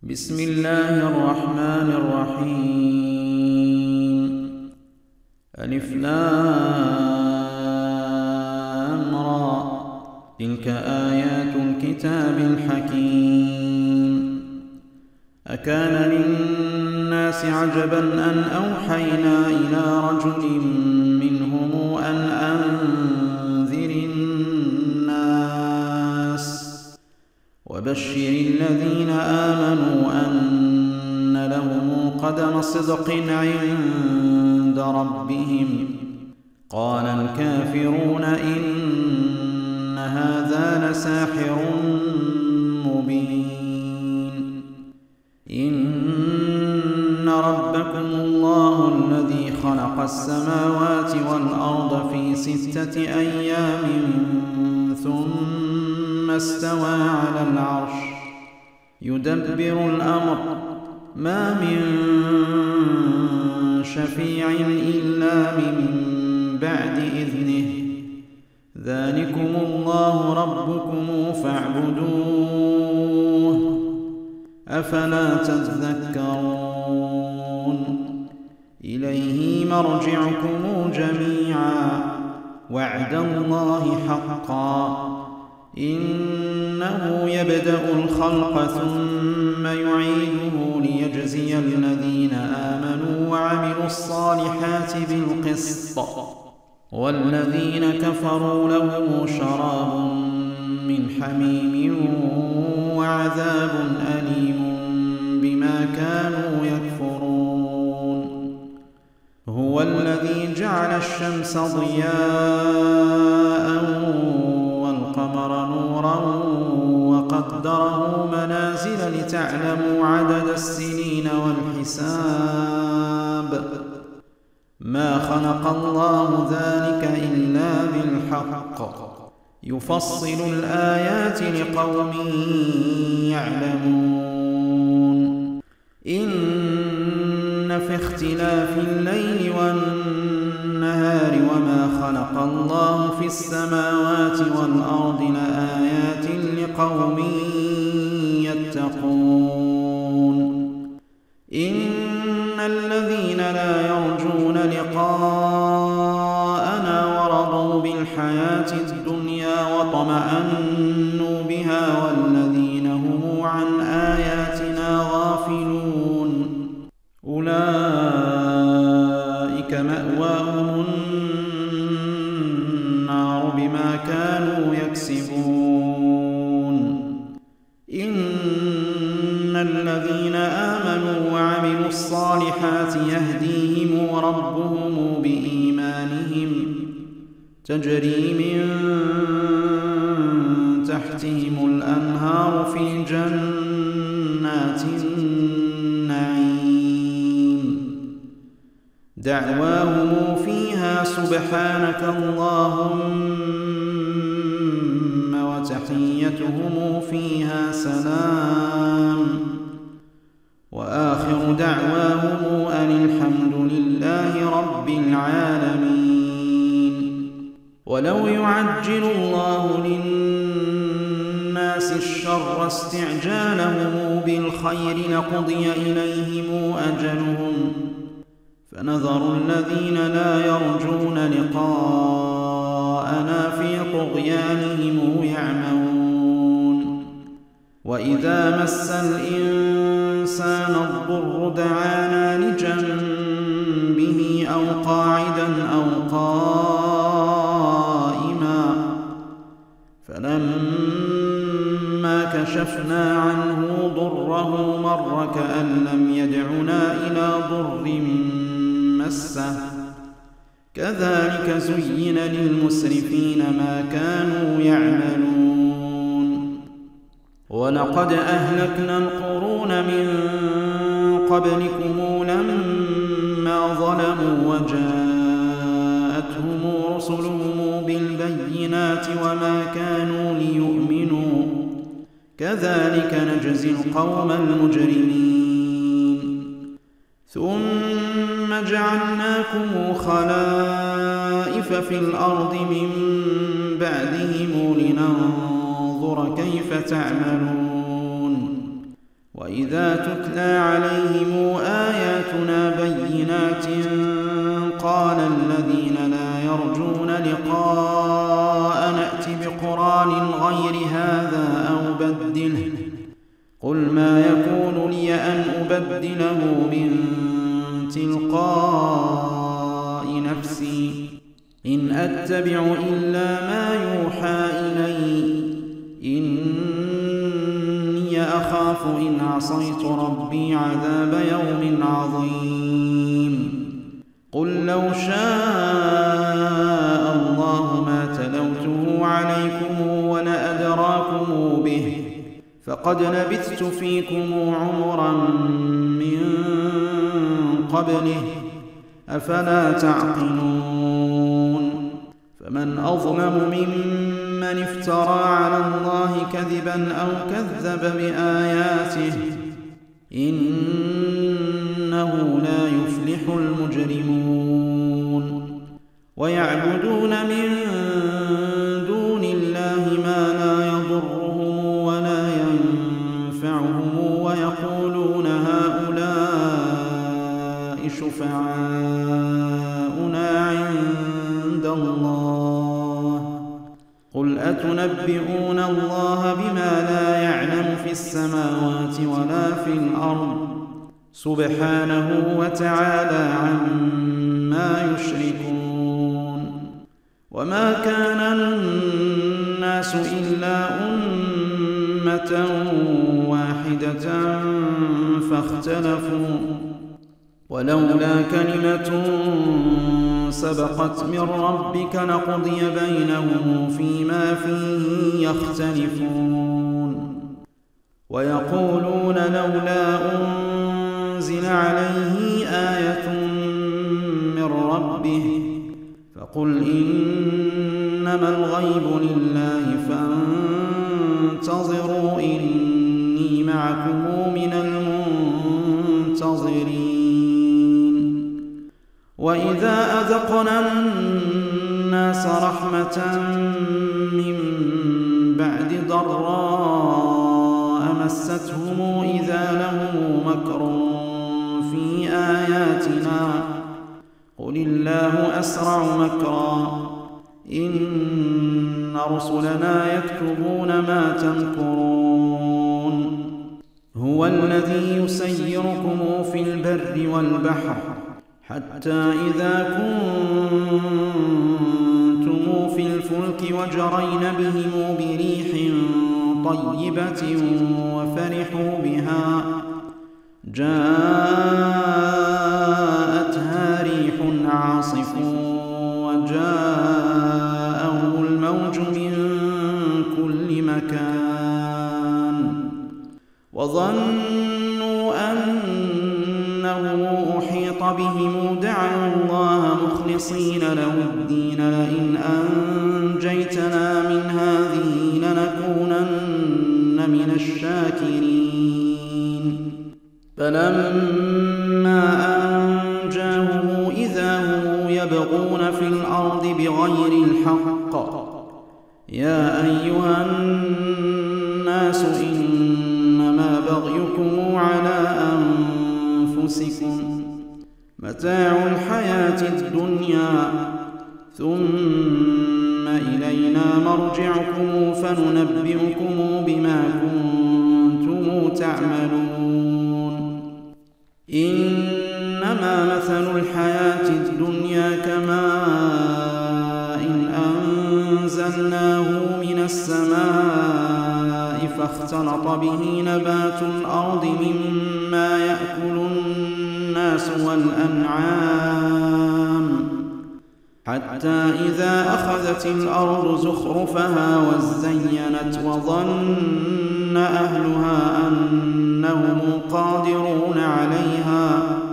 بسم الله الرحمن الرحيم. ألف لام را، تلك آيات الكتاب الحكيم. أكان للناس عجبا أن أوحينا إلى رجل منهم أن أنذر الناس وبشر الذين آمنوا أن لهم قدم صدق عند ربهم. قال الكافرون إن هذا لساحر مبين. إن ربكم الله الذي خلق السماوات والأرض في 6 أيام ثم استوى على العرش يدبر الأمر ما من شفيع إلا من بعد إذنه. ذلكم الله ربكم فاعبدوه أفلا تذكرون. إليه مرجعكم جميعا وعد الله حقا إنه يبدأ الخلق ثم يعيده ليجزي الذين آمنوا وعملوا الصالحات بالقسط والذين كفروا لهم شراب من حميم وعذاب أليم بما كانوا يكفرون. هو الذي جعل الشمس ضياء والقمر نورا وقدره منازل لتعلموا عدد السنين والحساب. ما خلق الله ذلك إلا بالحق يفصل الآيات لقوم يعلمون. إن في اختلاف الليل والنهار وما خلق الله في السماوات والأرض لآيات لقوم يتقون. إن الذين لا يرجون لقاءنا ورضوا بالحياة الدنيا وطمأنوا بها والذين هم عن آياتنا غافلون أولئك مأواهم النار بما كانوا يكسبون. إن الذين آمنوا وعملوا الصالحات يهديهم ربهم بإيمانهم تجري من تحتهم الأنهار في جنات النعيم. دعواهم فيها سبحانك اللهم وتحيتهم فيها سلام وآخر دعواهم أن الحمد لله رب العالمين. ولو يعجل الله للناس الشر استعجالهم بالخير لقضي إليهم أجلهم فنذر الذين لا يرجون لقاءنا في طغيانهم يعمهون. وإذا مس الإنسان الضر دعانا لجنبه أو قاعدا أو قائما فلما كشفنا عنه ضره مر كأن لم يدعنا إلى ضر مسه. كذلك زين للمسرفين ما كانوا يعملون. ولقد أهلكنا القرون من قبلكم لما ظلموا وجاءتهم رسلهم بالبينات وما كانوا ليؤمنوا كذلك نجزي القوم المجرمين. ثم جعلناكم خلائف في الأرض من بعدهم لننظر كيف تعملون وإذا تتلى عليهم آياتنا بينات قال الذين لا يرجون لقاء نأت بقرآن غير هذا أو بدله قل ما يكون لي أن أبدله من تلقاء نفسي إن أتبع إلا ما يوحى إلي إني أخاف إن عصيت ربي عذاب يوم عظيم قل لو شاء الله ما تلوته عليكم ولأدراكم به فقد لبثت فيكم عمرا من قبله أفلا تعقلون فمن أظلم ممن افترى على الله كذبا أو كذب بآياته إنه لا يفلح المجرمون ويعبدون من دون الله ما لا يضرهم ولا ينفعهم ويقولون هؤلاء شفعاؤنا عند الله قل أتنبئون الله بما لا يعلم في السماوات ولا في الأرض سبحانه وتعالى عما يشركون وما كان الناس إلا أمة واحدة فاختلفوا ولولا كلمة سبقت من ربك لقضي بينهم فيما فيه يختلفون ويقولون لولا أنزل عليه آية من ربه فقل إنما الغيب لله فانتظروا إني معكم من المنتظرين وإذا أذقنا الناس رحمة من بعد ضراء مستهم إذا لهم مكر في آياتنا قل الله أسرع مكرا إن رسلنا يكتبون ما تمكرون هو الذي يسيركم في البر والبحر حتى إذا كنتم في الفلك وجرين بهم بريح طيبة وفرحوا بها جاءتها ريح عاصف وجاءهم الموج من كل مكان وظنوا أنه أحيط بهم دعوا الله مخلصين له الدين لئن أنجيتنا من هذه لنكونن من الشاكرين فلما أنجاهم إذا هم يبغون في الأرض بغير الحق يا أيها الناس إنما بغيكم على أنفسكم متاع الحياة الدنيا ثم إلينا مرجعكم فننبئكم بما كنتم تعملون إنما مثل الحياة الدنيا كماء أنزلناه من السماء فاختلط به نبات الأرض مما يأكل الناس والأنعام حتى إذا أخذت الأرض زخرفها وزينت وظن أهلها أنهم قادرون عليها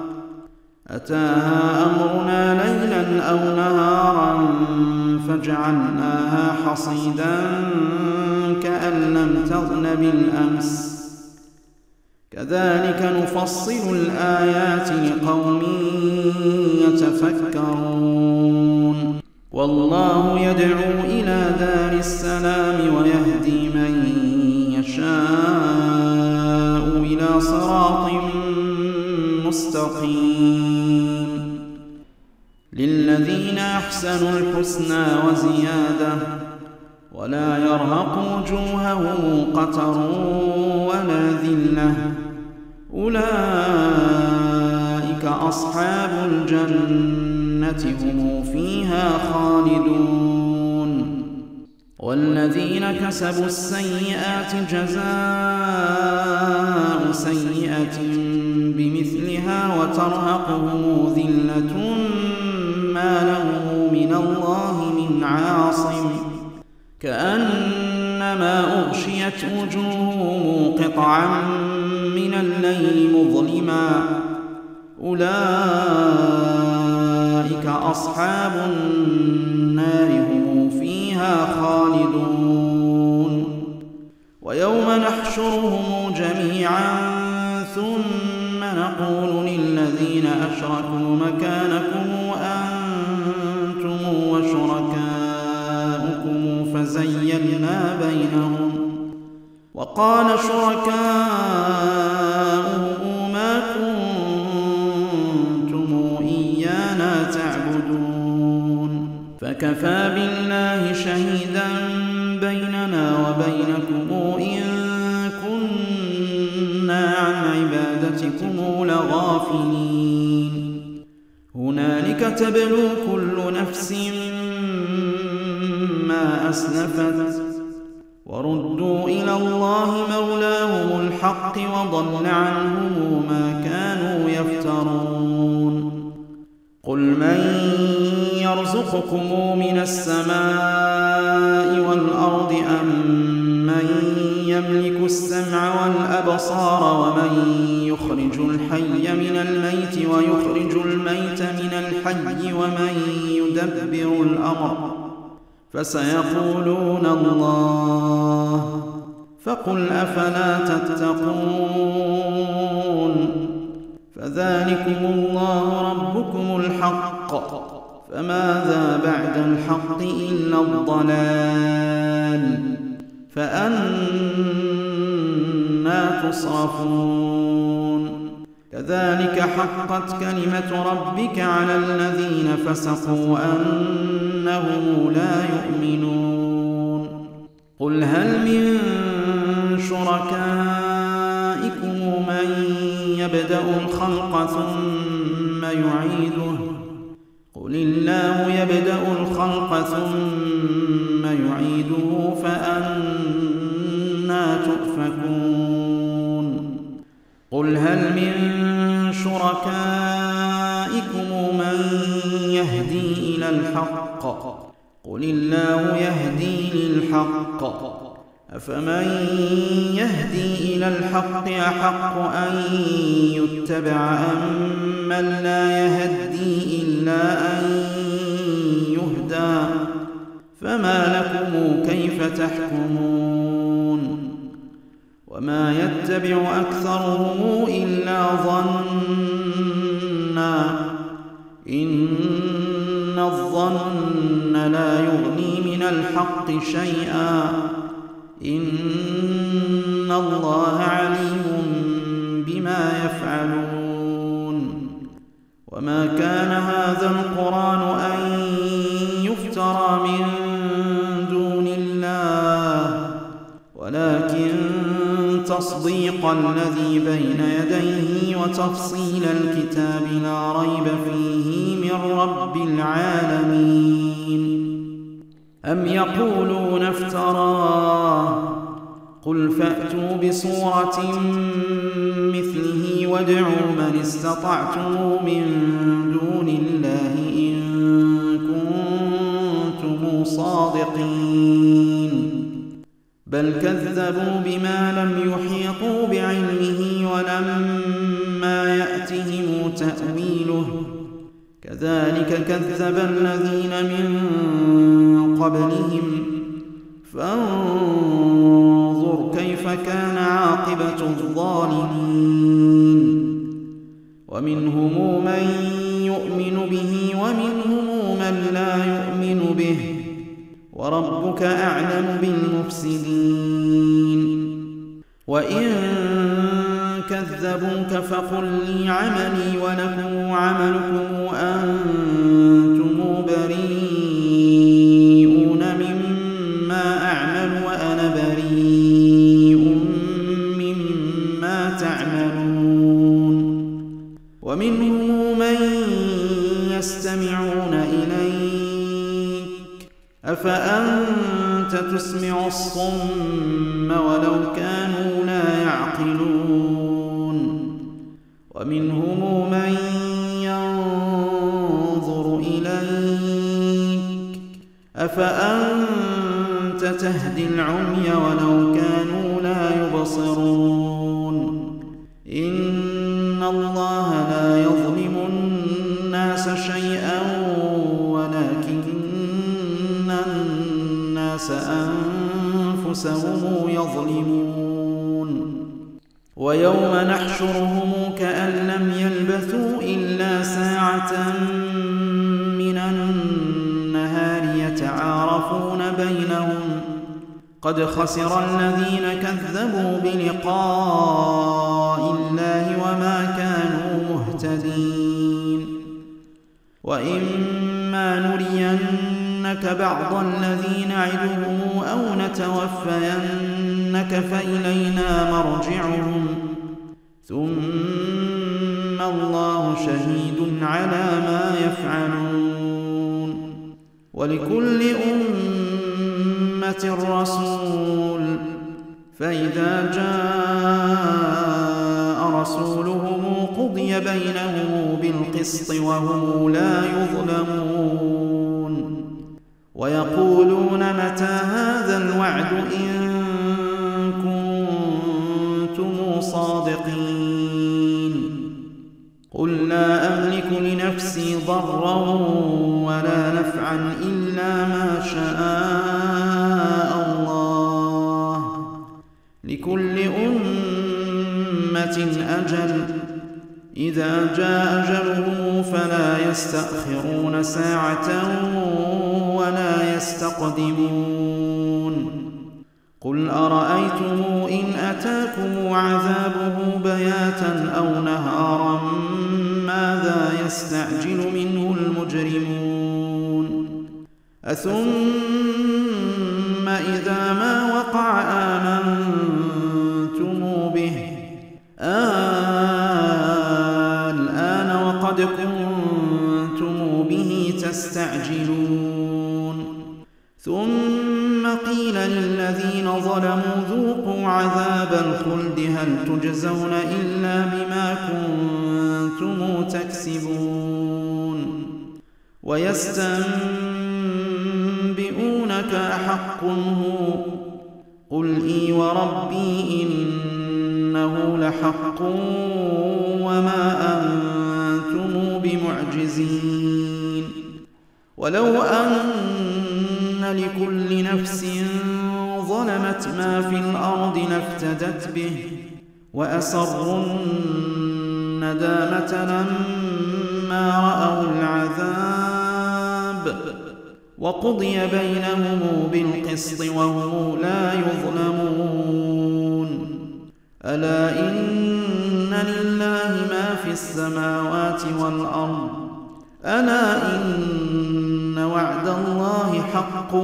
أتاها أمرنا ليلا أو نهارا فجعلناها حصيدا كأن لم تغن بالأمس كذلك نفصل الآيات لقوم يتفكرون والله يدعو إلى دار السلام ويهدي من يشاء إلى صراط مستقيم. للذين أحسنوا الحسنى وزيادة ولا يرهق وجوههم قتر ولا ذلة أولئك أصحاب الجنة هم فيها خالدون. والذين كسبوا السيئات جزاء سيئة بمثلها وترهقهم ذلة ما لهم من الله من عاصم كأنما أغشيت وجوههم قطعا من الليل مظلما أولئك أصحاب النار هم فيها خالدون. ويوم نحشرهم جميعا ثم نقول للذين أشركوا مكانكم أنتم وشركاؤكم فزيّلنا بينهم وقال شركاؤهم ما كنتم إيانا تعبدون فكفى بالله شهيدا بيننا وبينكم إن كنا عن عبادتكم لغافلين. هنالك تبلو كل نفس ما أسلفت وردوا إلى الله مولاهم الحق وضل عنهم ما كانوا يفترون. قل من يرزقكم من السماء والأرض أم من يملك السمع والأبصار ومن يخرج الحي من الميت ويخرج الميت من الحي ومن يدبر الأمر فسيقولون الله فقل أفلا تتقون. فذلكم الله ربكم الحق فماذا بعد الحق إلا الضلال فأنى تصرفون. كذلك حقت كلمة ربك على الذين فسقوا أنهم لا يؤمنون. قل هل من شركائكم من يبدأ الخلق ثم يعيده قل الله يبدأ الخلق ثم يعيده فأنى تؤفكون. قل هل من شركائكم من يهدي إلى الحق قل الله يهدي للحق أفمن يهدي إلى الحق أحق أن يتبع أم من لا يهدي إلا أن يهدى فما لكم كيف تحكمون. وما يتبع أكثرهم إلا ظنا إن الظن لا يغني من الحق شيئا إن الله عليم بما يفعلون. وما كان هذا القرآن أن يفترى من دون الله ولكن تصديق الذي بين يديه وتفصيل الكتاب لا ريب فيه من رب العالمين. أم يقولون افتراه قل فأتوا بسورة مثله وادعوا من استطعتم من دون الله إن كنتم صادقين. بل كذبوا بما لم يحيطوا بعلمه ولما يأتهم تأويله كذلك كذب الذين من قبلهم فانظر كيف كان عاقبة الظالمين. ومنهم من يؤمن به ومنهم من لا يؤمن به وربك أعلم بالمفسدين. وإن كذبوك فقل لي عملي ولكم عملكم أنتم بريئون مما أعمل وأنا بريء مما تعملون ومنهم من يستمعون إليك أفأنت تسمع الصم ولو كانوا لا يعقلون ومنهم من ينظر إليك أفأنت تهدي العمي ولو كانوا لا يبصرون إن الله لا يظلم الناس شيئا ولكن الناس أنفسهم يظلمون ويوم نحشرهم كأن لم يلبثوا إلا ساعة من النهار يتعارفون بينهم قد خسر الذين كذبوا بلقاء الله وما كانوا مهتدين وإما نرينك بعض الذي نعدهم أو نتوفينك فإلينا مرجعهم ثم الله شهيد على ما يفعلون ولكل أمة رسول فإذا جاء رسولهم قضي بينهم بالقسط وهم لا يظلمون ويقولون متى هذا الوعد إن كنتم صادقين قل لا أملك لنفسي ضرا ولا نفعا إلا ما شاء الله لكل أمة أجل إذا جاء أجلهم فلا يستأخرون ساعة ولا يستقدمون قل أرأيتم إن أتاكم عذابه بياتا أو نهارا ماذا يستعجل منه المجرمون أثم إذا ما وقع آمنتم به الآن وقد كنتم به تستعجلون ثم قيل للذين ظلموا ذوقوا عذاب الخلد هل تجزون إلا بما كنتم تكسبون ويستنبئونك أحق هو قل إي وربي إنه لحق وما أنتم بمعجزين ولو أن لكل نفس ظلمت ما في الأرض لافتدت به وأسروا الندامة لما رأوا العذاب وقضي بينهم بالقسط وهم لا يظلمون ألا إن لله ما في السماوات والأرض ألا إن وعد الله حق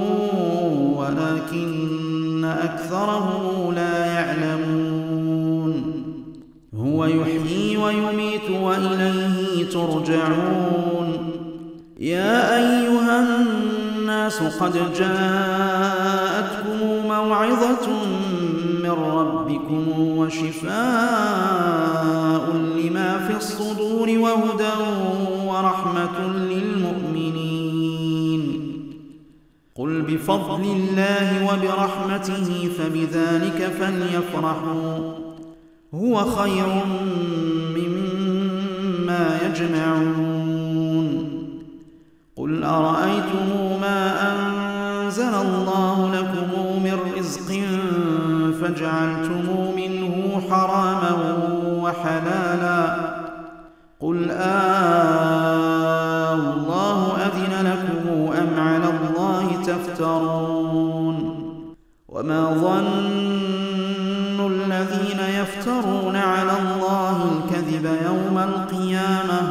ولكن أكثرهم لا يعلمون هو يحيي ويميت وإليه ترجعون يا أيها الناس قد جاءتكم موعظة من ربكم وشفاء لما في الصدور وهدى ورحمة للمؤمنين قل بفضل الله وبرحمته فبذلك فليفرحوا هو خير مما يجمعون قل أرأيتم ما أنزل الله لكم من رزق فجعلتم منه حراما وحلالا قل الله أذن لكم أم على الله تفترون وما ظن الذين يفترون على الله الكذب يوم القيامة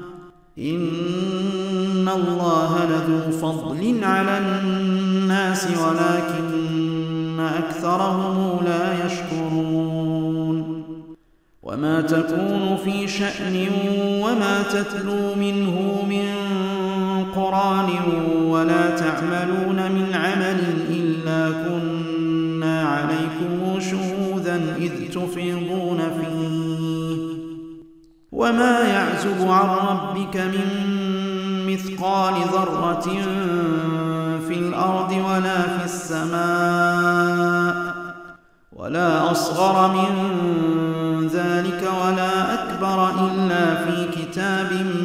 إن الله لذو فضل على الناس ولكن أكثرهم لا يشكرون وما تكون في شأن وما تتلو منه من قرآن ولا تعملون من عمل إلا كنا عليكم شهودا إذ تفيضون فيه وما يعزب عن ربك من مثقال ذرة في الأرض ولا في السماء ولا أصغر من ذلك ولا أكبر إلا في كتاب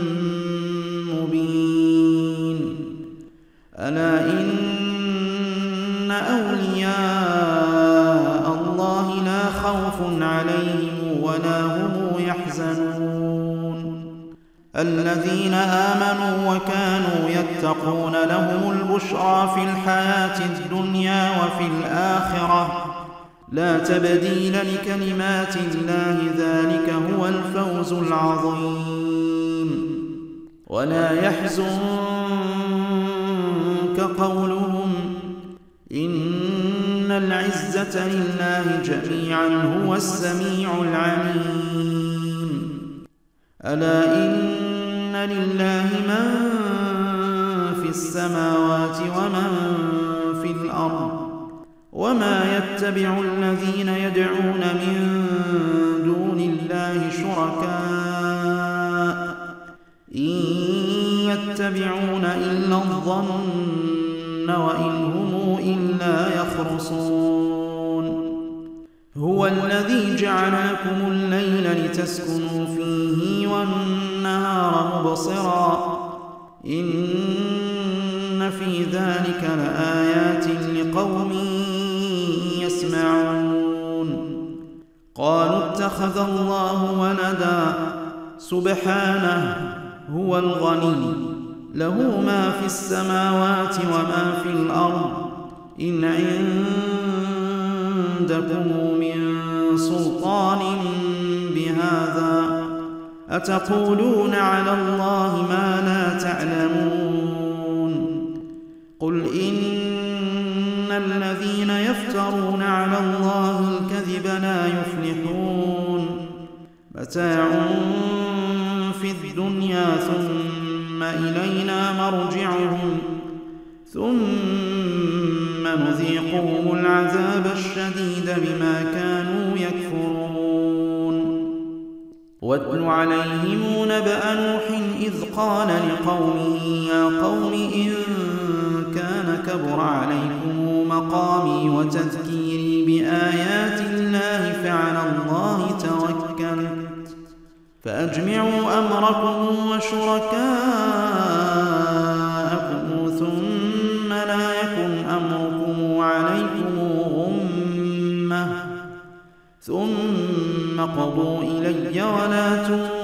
مبين ألا إن أولياء الله لا خوف عليهم ولا هم يحزنون الذين آمنوا وكانوا يتقون لهم البشرى في الحياة الدنيا وفي الآخرة لا تبديل لكلمات الله ذلك هو الفوز العظيم ولا يحزنك قولهم إن العزة لله جميعا هو السميع العليم ألا إن لله من في السماوات ومن في الأرض وما يتبع الذين يدعون من دون الله شركاء إن يتبعون إلا الظن وإن هم إلا يخرصون هو الذي جعل لكم الليل لتسكنوا فيه والنهار مبصرا إن في ذلك لآيات لقوم يسمعون قالوا اتخذ الله ولدا سبحانه هو الغني له ما في السماوات وما في الأرض إن عندكم من سلطان بهذا أتقولون على الله ما لا تعلمون قل إن الذين يفترون على الله الكذب لا يفلحون متاع في الدنيا ثم إلينا مرجعهم ثم نذيقهم العذاب الشديد بما كانوا يكفرون واتل عليهم نبأ نوح إذ قال لقومه يا قوم إن كان كبر عليكم مقامي وتذكيري بآيات الله فعلى الله توكلت فأجمعوا أمركم وشركاءكم ثم لا يكن أمركم عليكم غمة ثم قضوا إلي ولا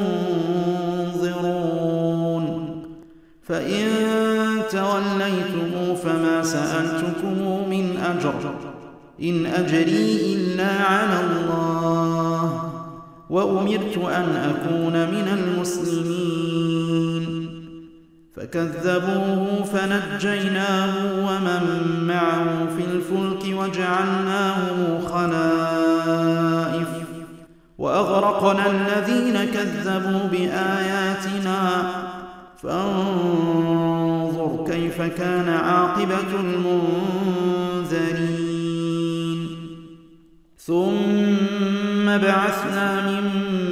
تنظرون فإن توليتم فما سألتكم من أجر إن أجري إلا على الله وأمرت أن أكون من المسلمين فكذبوه فنجيناه ومن معه في الفلك وجعلناهم خلائف وأغرقنا الذين كذبوا بآياتنا فانظر كيف كان عاقبة المنذرين ثم بعثنا من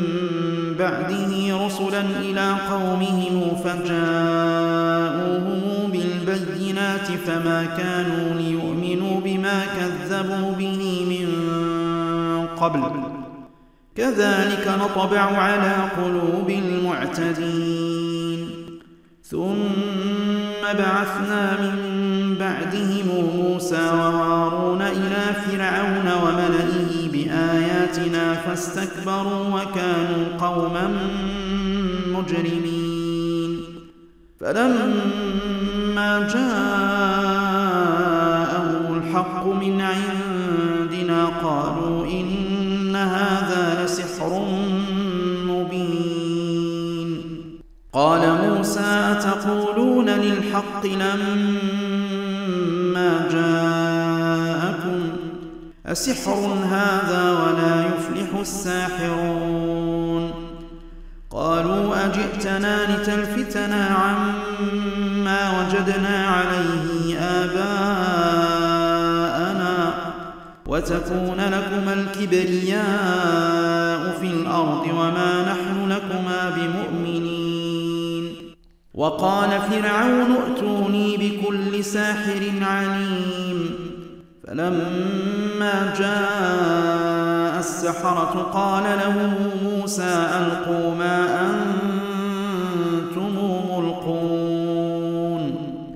بعده رسلا إلى قومهم فجاءوهم بالبينات فما كانوا ليؤمنوا بما كذبوا به من قبل كذلك نطبع على قلوب المعتدين ثم بعثنا من بعدهم موسى وهارون إلى فرعون وملئه بآياتنا فاستكبروا وكانوا قوما مجرمين فلما جاءهم الحق من عندنا قالوا إن هذا لسحر مبين. قال موسى أتقولون للحق لما جاءكم أسحر هذا ولا يفلح الساحرون. قالوا أجئتنا لتلفتنا عما وجدنا عليه آباءنا وتكون لكما الكبرياء في الأرض وما نحن لكما بمؤمنين. وقال فرعون ائتوني بكل ساحر عليم. فلما جاء السحرة قال لهم موسى ألقوا ما أنتم ملقون.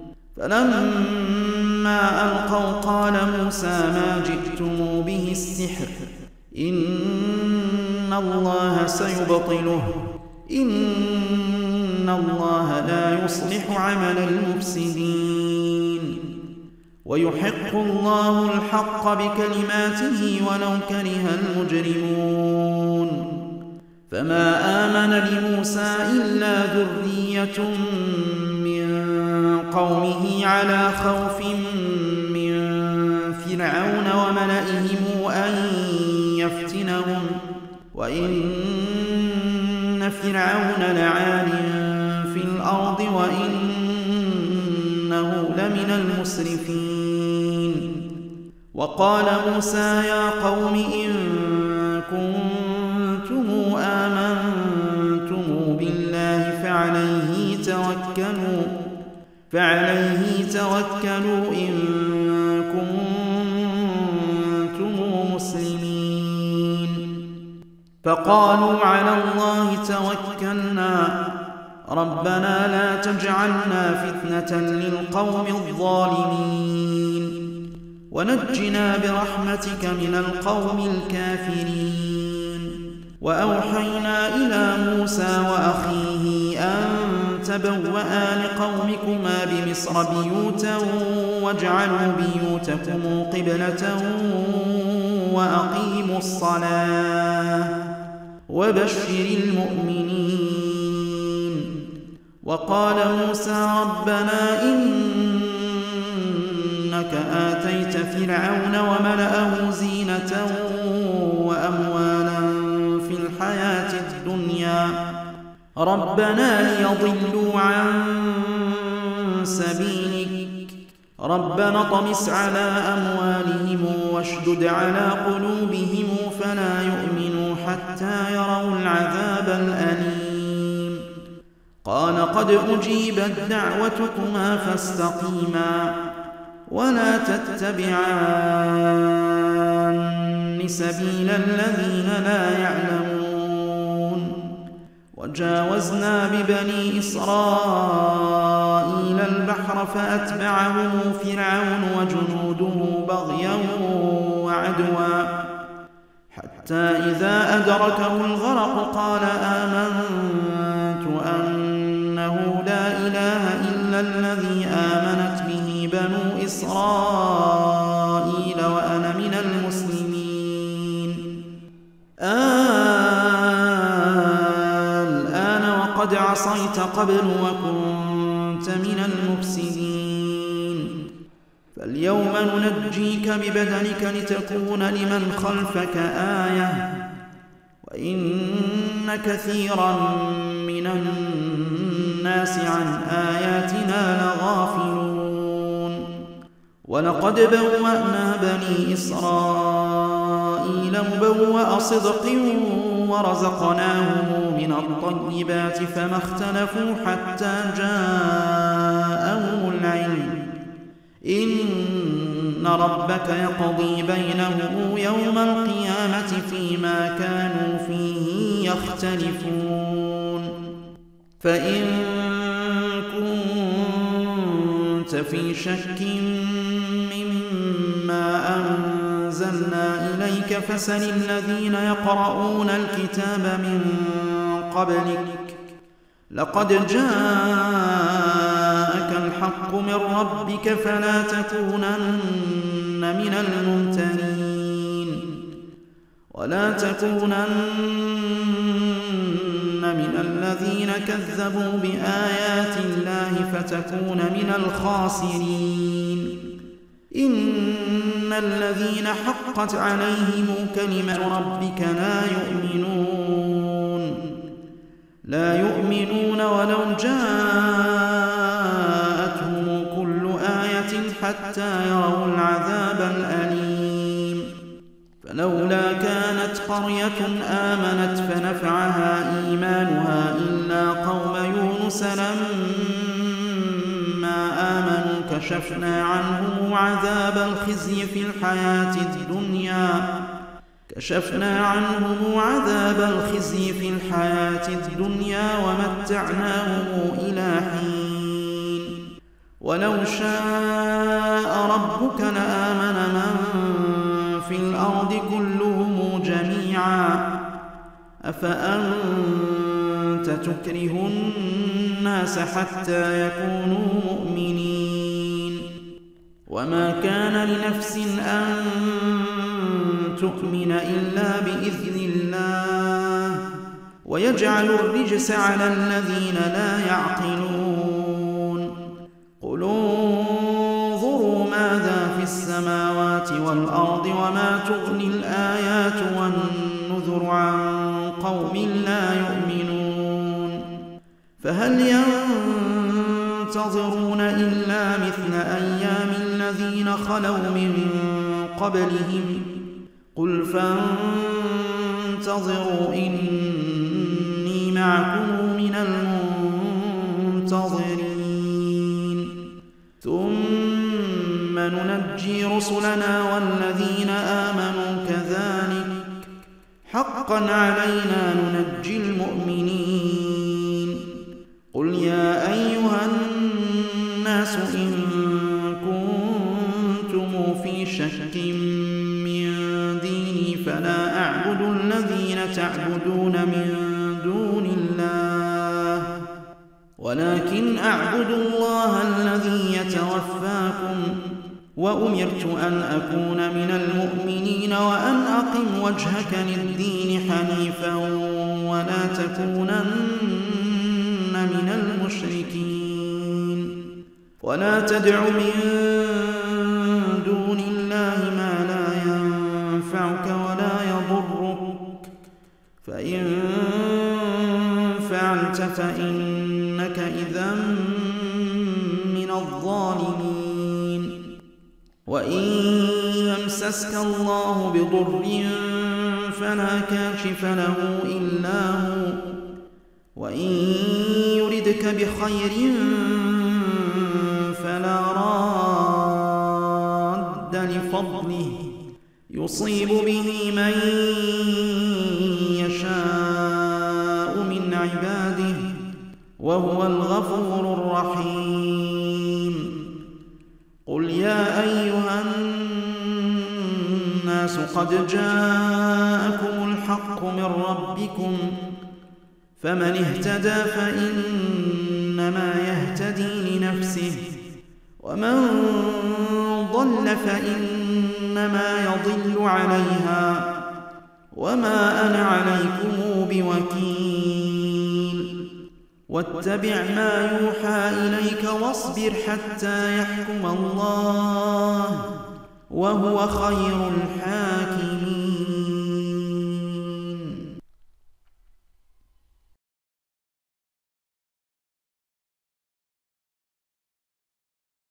فلما ألقوا قال موسى ما جئتم به السحر إن الله سيبطله إن الله لا يصلح عمل المفسدين ويحق الله الحق بكلماته ولو كره المجرمون. فما آمن لموسى إلا ذرية من قومه على خوف من فرعون وملئهم أن يفتنهم وإن فرعون لعال في الأرض وإنه لمن المسرفين. وقال موسى يا قوم إن كنتم آمنتم بالله فعليه توكلوا إن كنتم مسلمين. فقالوا على الله توكلنا ربنا لا تجعلنا فتنة للقوم الظالمين ونجنا برحمتك من القوم الكافرين. وأوحينا إلى موسى وأخيه أن تبوأ لقومكما بمصر بيوتا واجعلوا بيوتكم قبلة وأقيموا الصلاة وبشر المؤمنين. وقال موسى ربنا إنك آتيت فرعون وملأه زينة وأموالا في الحياة الدنيا ربنا ليضلوا عن سبيلك ربنا اطمس على أموالهم واشدد على قلوبهم فلا يؤمنوا حتى يروا العذاب الأليم. قال قد أجيبت دعوتكما فاستقيما ولا تتبعان سبيل الذين لا يعلمون. وجاوزنا ببني إسرائيل البحر فأتبعهم فرعون وجنوده بغيا وعدوا حتى إذا أدركه الغرق قال آمنت أنه لا إله إلا الذي آمنت به بنو إسرائيل وأنا من المسلمين. الآن وقد عصيت قبل وكنت من المفسدين. فاليوم ننجيك ببدنك لتكون لمن خلفك آية وإن كثيرا من الناس عن آياتنا لغافلون. ولقد بوأنا بني إسرائيل مبوأ صدق ورزقناهم من الطيبات فما اختلفوا حتى جاءهم العلم إن ربك يقضي بينهم يوم القيامة فيما كانوا فيه يختلفون. فإن كنت في شك مما أنزلنا إليك فسل الذين يقرؤون الكتاب من قبلك لقد جاءك الحق من ربك فلا تكونن من الممترين. ولا تكونن من الذين كذبوا بآيات الله فتكون من الخاسرين إن الذين حقت عليهم كلمة ربك لا يؤمنون ولو جاءتهم كل آية حتى يروا العذاب الأليم فلولا كانت قرية آمنت فنفعها إيمانها إلا قوم يونس لما آمنوا كشفنا عنهم عذاب الخزي في الحياة الدنيا ومتعناهم إلى حين ولو شاء ربك لآمن من في الأرض كلهم جميعا أفأنت تكره الناس حتى يكونوا مؤمنين وما كان لنفس أن تؤمن إلا بإذن الله ويجعل الرجس على الذين لا يعقلون قل انظروا ماذا في السماوات والأرض وما تغني الآيات والنذر عن قوم لا يؤمنون فهل ينتظرون إلا مثل أيام الذين خلوا من قبلهم قل فانتظروا إني معكم من المنتظرين ثم ننجي رسلنا والذين آمنوا كذلك حقا علينا ننجي المؤمنين قل يا أيها الناس إن كنتم في شك من ديني فلا أعبد الذين تعبدون من دون الله ولكن أعبد الله الذي يتوفاكم وأمرت أن أكون من المؤمنين وأن أقم وجهك للدين حنيفا ولا تكونن من المشركين ولا تدع من دون الله ما لا ينفعك ولا يضرك فإن فعلت فإنك إذا من الظالمين وإن يمسسك الله بضر فلا كاشف له إلا هو وإن يردك بخير فلا راد لفضله يصيب به من يشاء من عباده وهو الغفور الرحيم قل يا أيها الناس قد جاءكم الحق من ربكم فمن اهتدى فإنما يهتدي لنفسه ومن ضل فإنما يضل عليها وما أنا عليكم بوكيل واتبع ما يوحى إليك واصبر حتى يحكم الله وهو خير الحاكمين